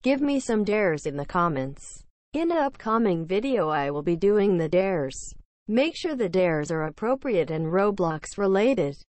Give me some dares in the comments. In an upcoming video I will be doing the dares. Make sure the dares are appropriate and Roblox related.